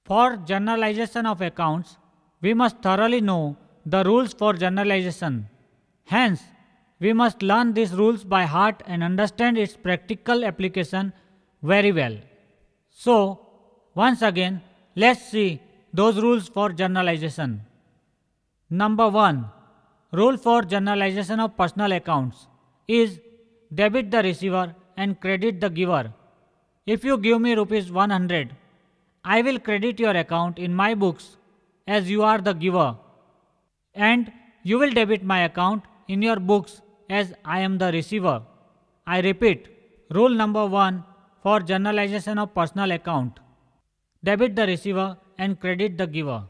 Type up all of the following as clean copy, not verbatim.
For generalization of accounts, we must thoroughly know the rules for generalization. Hence, we must learn these rules by heart and understand its practical application very well. So, once again, let's see those rules for generalization. Number 1. Rule for generalization of personal accounts is debit the receiver and credit the giver. If you give me rupees 100, I will credit your account in my books as you are the giver, and you will debit my account in your books as I am the receiver. I repeat, rule number 1 for generalization of personal account. Debit the receiver and credit the giver.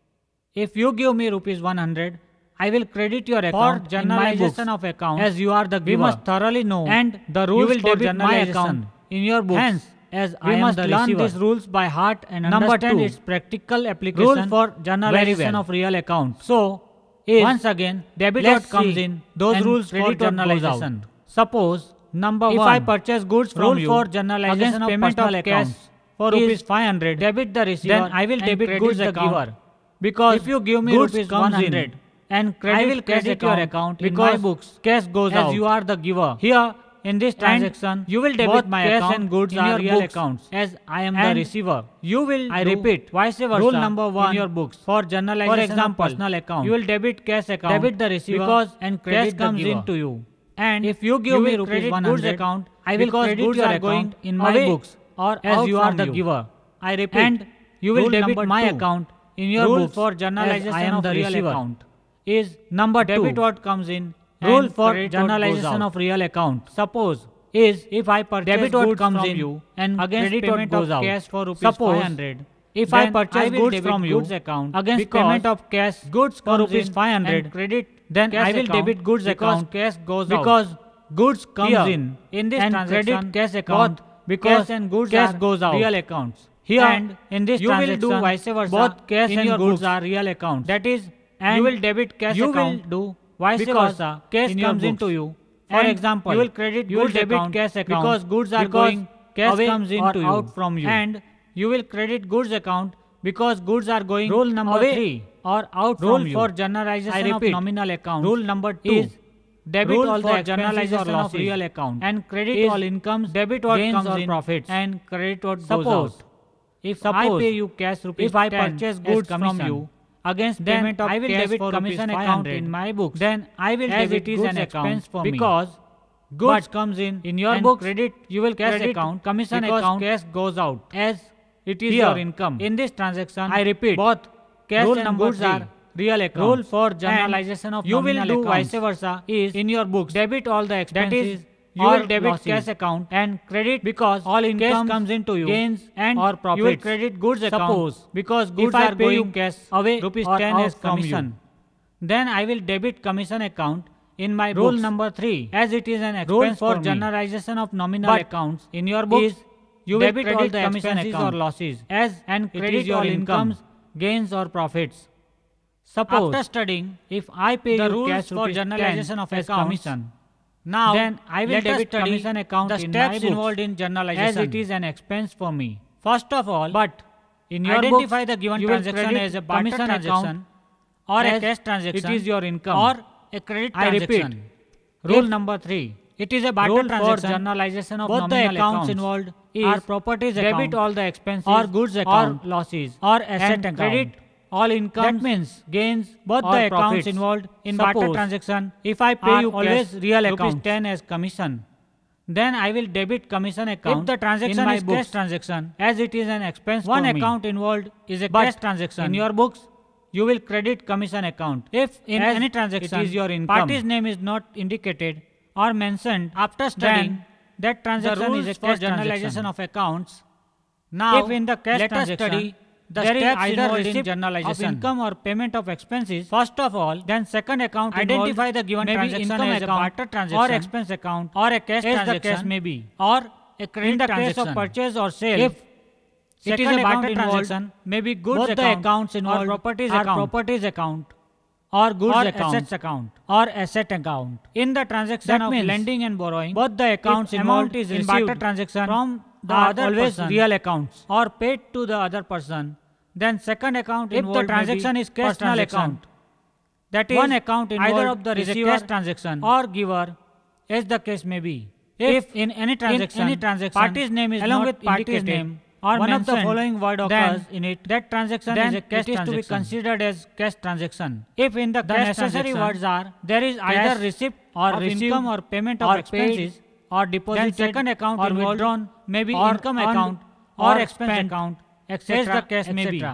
If you give me rupees 100, I will credit your account in my books of account as you are the giver. We must thoroughly know and the rules you will for debit my account in your books. Hence, as I must learn these rules by heart and understand its practical application. Rule for generalization of real accounts. So, once again, debit what comes in, those rules for generalization. Suppose, number 1, if I purchase goods from you for generalization of payment of cash for rupees 500, debit the receiver, then I will debit goods the giver. Because if you give me rupees 100 and credit I will credit your account because in my books, cash goes out as you are the giver. Here, in this transaction, you will debit my account and goods in your real accounts as I am the receiver. You will, I repeat, vice versa. Rule number 1 in your books for generalization. For example, personal account, you will debit cash account, debit the receiver because and credit comes into you. And if you give me rupees 100 goods account, I will credit goods your account in my books or as you are the giver. I repeat, and you will debit my account in your books for generalization I am the real account. Is number 2, debit what comes in. Rule for generalization of real account. Suppose is if I purchase debit goods comes from you and against credit payment goes of cash for rupees 500. If I purchase goods from you account against payment of cash goods for rupees 500 credit, then I will debit goods account cash goes out because goods comes in this and transaction credit cash account because cash and goods cash goes out real accounts. Here and in this you will do vice versa. Both cash and goods are real accounts. That is, and you will debit cash account. Do vice versa. Cash comes into you. For example, you will credit goods debit cash account because goods are going cash comes into you out from you, and you will credit goods account because goods are going rule number 3 or out from you. Rule for generalization of nominal account. Rule number 2 is debit all the generalization of real account and credit all incomes, debit what gains or profits and credit what goes out. If I pay you cash rupees, if I purchase goods from you against payment of I will debit commission account in my books, then I will debit is an expense for me because goods comes in your book credit you will cash account commission account cash goes out as it is your income. In this transaction, I repeat, both cash and goods are real accounts. Rule for generalization of you will do vice versa is in your books debit all the expenses. That is, you will debit losses. Cash account and credit because all income comes into you gains and or profits. You will credit goods account. Suppose because goods are going cash away rupees 10 as commission, then I will debit commission account in my rule books. Number 3 as it is an expense rule for generalization of nominal accounts in your books is you will debit all the expenses or losses as and credit all incomes gains or profits. Suppose after studying if I pay the you cash for generalization of as commission, now then I will debit commission account the steps involved in generalization as it is an expense for me. First of all, but in your identify the given transaction as a barter transaction or a cash transaction. It is your income or a credit transaction. I repeat, rule number 3. It is a barter transaction for generalization of both the accounts involved are properties account, debit all the expenses or goods account or losses or asset account. Credit all income. That means gains both the accounts involved in barter transaction. If I pay you always cash, real account 10 as commission, then I will debit commission account. If the transaction is cash transaction, as it is an expense one for account involved is a cash transaction. In your books, you will credit commission account. If in any transaction it is your income, party's name is not indicated or mentioned after studying, that transaction is a cash generalization of accounts. Now, if in the cash transaction, there is either receipt of income or payment of expenses. First of all, then second account identify the given transaction as a barter transaction or expense account or a cash transaction the case may be or a credit transaction. In the case of purchase or sale, if it is a barter transaction, maybe goods both account, the accounts involved or properties account or goods or account, assets account or asset account. In the transaction of lending and borrowing, both the accounts involved is in barter transaction from the other person, real accounts or paid to the other person, Then second account if the transaction is cash account. That is, one account involved either of the receiver cash transaction or giver, as the case may be. If in any transaction party's name is along with party's name or one of the following word occurs in it, that transaction is a cash transaction. To be considered as cash transaction. If in the necessary words are there is either receipt or income or payment of expenses or deposited, then second account or withdrawn, maybe income account or expense account, etc. as the case may be.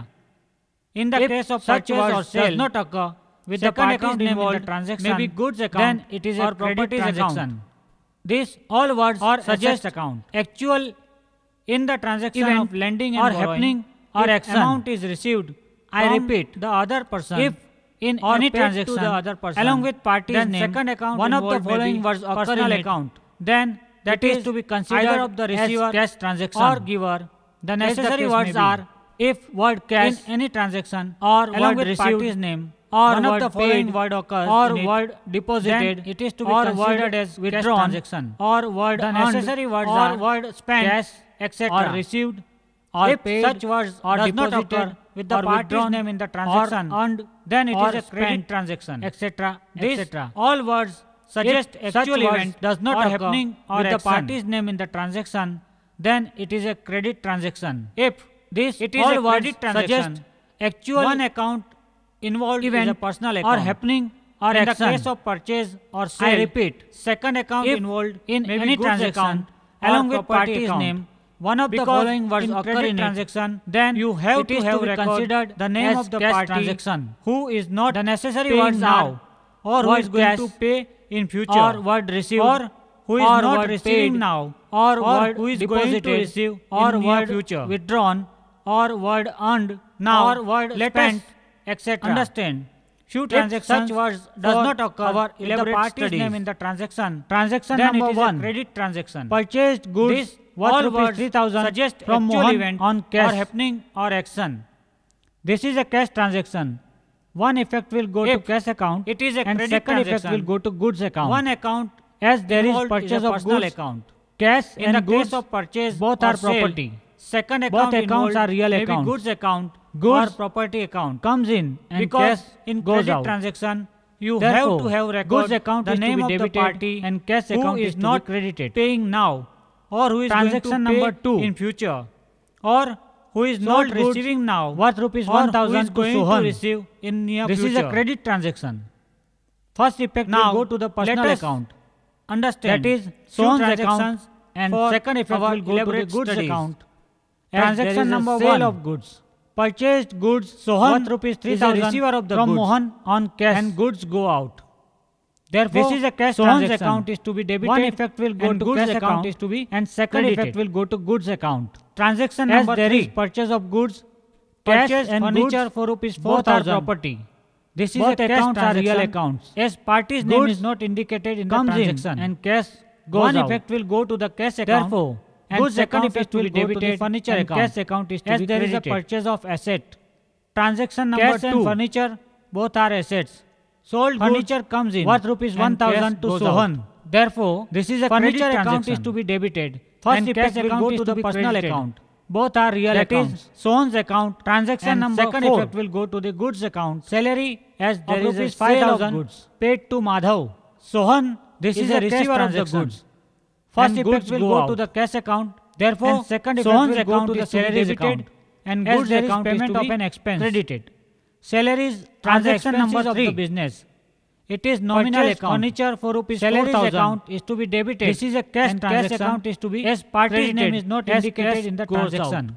In the case of purchase or sale does not occur with the party's name involved in the transaction, maybe goods account, then it is a credit transaction. These all words or suggest account. Actual in the transaction event of lending and or happening or action amount is received. I repeat, the other person. If in or any transaction to the other person along with party's then name, second account one of the following words occur in account, then that is to be considered either of the receiver as cash transaction or giver. The necessary words are if word cash in any transaction or along with party's name or one of the following word occurs or word deposited, it is to be considered as withdrawn transaction or word the necessary words are word spent, cash, etc. or received or if paid such words or does not occur with the party's name in the transaction or earned, then it is a credit transaction, etc. These all words suggest actual event does not occur happening or with the party's name in the transaction, then it is a credit transaction. If this it is all a credit transaction, suggest actual one account involved event is a personal account or happening or in action. The case of purchase or sale, I repeat, second account involved in any transaction along with party's name, one of the following words occur in transaction, then you have to have considered the name of the party transaction who is not the necessary words now or who is going to pay in future or word received or who is or not receiving now or word who is going to receive or word future withdrawn or word earned now or word spent, etc. Understand? Few transactions such words does not occur with the party's name in the transaction. Transaction then number 1, credit transaction. Purchased goods worth words 3,000 suggest from Mohan event on cash or happening or action. This is a cash transaction. One effect will go to cash account. It is a and credit second effect will go to goods account. One account as there is purchase of goods account. Cash in the case of purchase both are property. Second account both accounts are real account. Goods account, goods or property account comes in and because cash in goes credit out. Transaction you therefore, have to have record goods account the name of the party and cash account is not credited paying now or who is transaction going to number 2 in future or who is not receiving now worth rupees 1,000 going to receive in near future. This is a credit transaction. First effect now will go to the personal account. Understand that is Sohan's account and second effect will go to the goods account. Transaction number 1 sale of goods. Purchased goods Sohan worth rupees 3,000 receiver of the from goods Mohan on cash and goods go out. Therefore, this is a cash Sohan's account is to be debited. One effect will go to goods account is to be and second effect will go to goods account. Transaction number 3 is purchase of goods, cash and furniture for rupees 4,000 property. This is both a accounts are real accounts. As party's name is not indicated in the transaction and cash goes one out. Effect will go to the cash account. Therefore, goods second effect will go to the furniture account. Cash account is to as be there credited. Is a purchase of asset. Transaction number 2 and furniture both are assets. Sold furniture comes in worth rupees 1,000 to Sohan. Therefore, this is a furniture account is to be debited. First effect will go to the personal account. Both are real accounts. That is Sohan's account. Transaction number 4. Second effect will go to the goods account. Salary as there is a 5,000 goods paid to Madhav. Sohan, this is a receiver of the goods. First effect will go to the cash account. Therefore, second effect will go to the salary account. And goods account is payment of an expense credited. Salaries transaction number 3 of the business. It is nominal account. Furniture for rupees 4,000 account is to be debited. This is a cash transaction. Cash account is to be as party's name is not indicated in the transaction.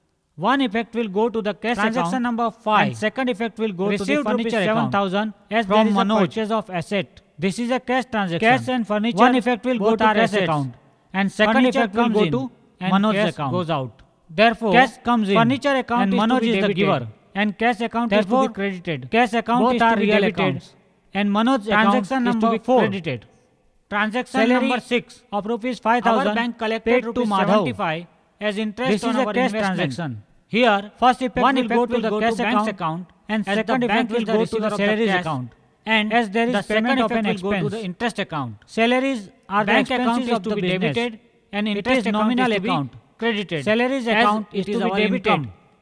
One effect will go to the cash transaction account. Number 5. And second effect will go to the furniture 7,000 as from there is a purchase of asset. This is a cash transaction. Cash and furniture. One effect will go to cash account. And second effect will go to Manoj's account. Goes out. Therefore, cash comes in. Furniture account and Manoj is the giver. And cash account is to be credited. Cash account is to be debited. And Manoj transaction account is to be credited. Transaction salary number 6 of rupees 5,000 bank collected paid to Madhav as interest this on our transaction. Here, first effect one will go to the cash account and second effect will go to the salaries account. And as there is payment of an expense to the interest account. Salaries are bank expenses of the debited and interest nominal account credited. Salaries account is to be debited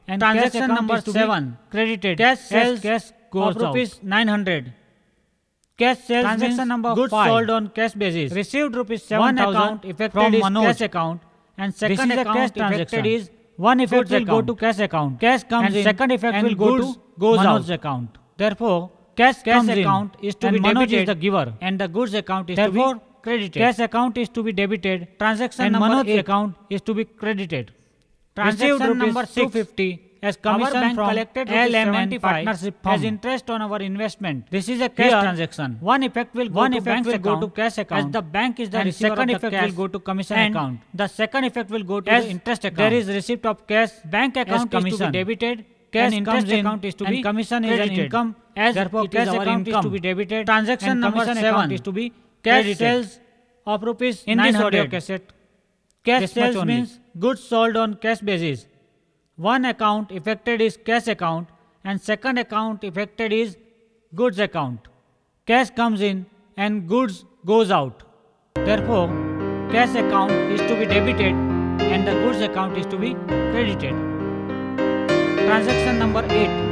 and transaction cash account number is to 7, be credited cash as sales cash goes of rupees out. 900. Cash sales Transaction means number goods 5, sold on cash basis. received rupees One 7,000 account affected from is Manoj. cash account and second is a account cash affected transaction. is One effect goods will go account. to cash account. Cash comes and in second effect and will go goods to goes Manoj's out. account. Therefore, Cash cash comes in account is to and be Manoj debited is the giver. and the goods account is Therefore, to be credited. Cash account is to be debited Transaction and number Manoj's 8 account is to be credited. Transaction Received number rupees 6, 250 as our commission bank from collected LM and 75 partnership as firm. interest on our investment. This is a cash Here, transaction. one effect will go One to effect bank's will go account to cash account as the bank is the and receiver second of the effect cash, will go to commission and account. the second effect will go to As the interest account. there is receipt of cash, bank account is to commission. be debited, Cash and interest comes in account is to and be commission is an credited. income, As therefore it is cash our account is income. to be debited Transaction and number commission 7 account is to be cash credited. sales of rupees In this 900. audio cassette, Cash this much sales only. means goods sold on cash basis. One account affected is cash account and second account affected is goods account. Cash comes in and goods goes out. Therefore, cash account is to be debited and the goods account is to be credited. Transaction number 8.